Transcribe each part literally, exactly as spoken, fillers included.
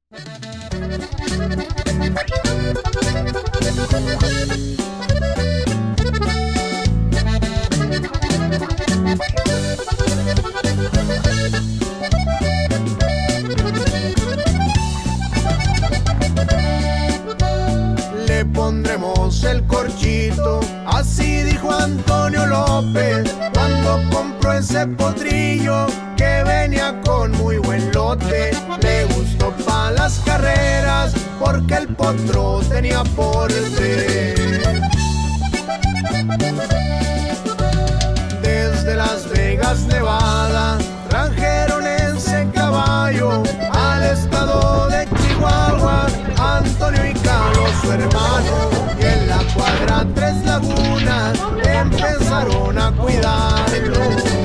Le pondremos el corchito, así dijo Antonio López cuando compró ese potrillo que venía con muy buen lote. Le gustó pa' las carreras porque el potro tenía porte. Desde Las Vegas, Nevada, trajeron ese caballo al estado de Chihuahua, Antonio y Carlos, su hermano, y en la cuadra Tres Lagunas empezaron a cuidarlo.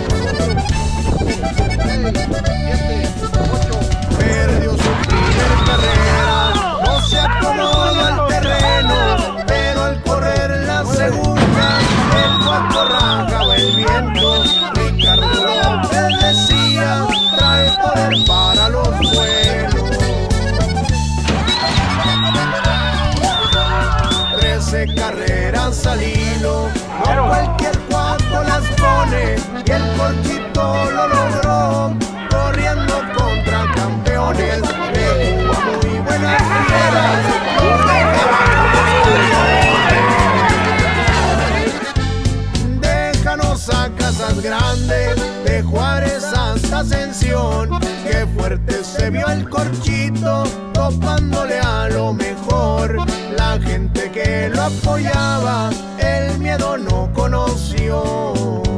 Perdió su primer carrera, no se acomodó al terreno, pero al correr la segunda, el cuatro rajaba el viento. Ricardo López decía, trae poder para los buenos. Trece carreras al hilo, no cualquier cuatro las pone, y el corchito lo logró, corriendo contra campeones. Le jugó muy buenas fieras, los dejaban. Déjanos a Casas Grandes, de Juárez hasta Ascensión, que fuerte se vio el corchito, topándole a lo mejor. La gente que lo apoyaba, el miedo no conoció.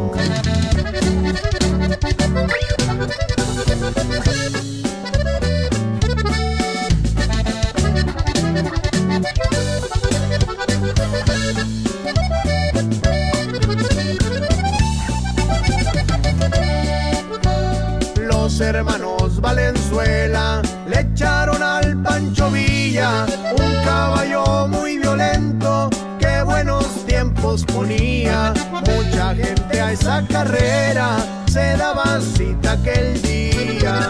Los hermanos Valenzuela le echaron al Pancho Villa, un caballo muy violento que buenos tiempos ponía. Mucha gente a esa carrera se daba cita aquel día.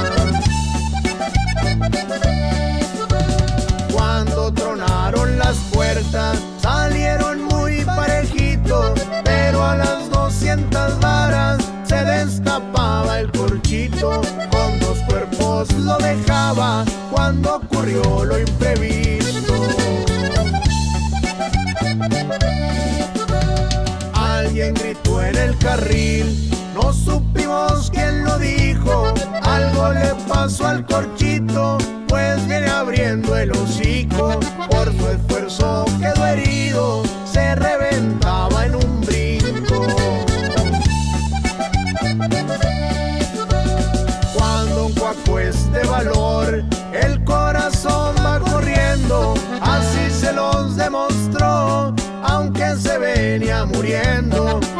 Cuando tronaron las puertas salieron muy parejitos, pero a las doscientas varas se destapaba el corchito. Con dos cuerpos lo dejaba cuando ocurrió lo imprevisto. Alguien gritó en el carril, no supimos quién lo dijo. Algo le pasó al corchito, pues viene abriendo el hocico. Por su esfuerzo quedó herido, se reventaba en un brinco. Cuando un cuaco es de valor, el corazón va corriendo, así se los demostró, aunque se venía muriendo.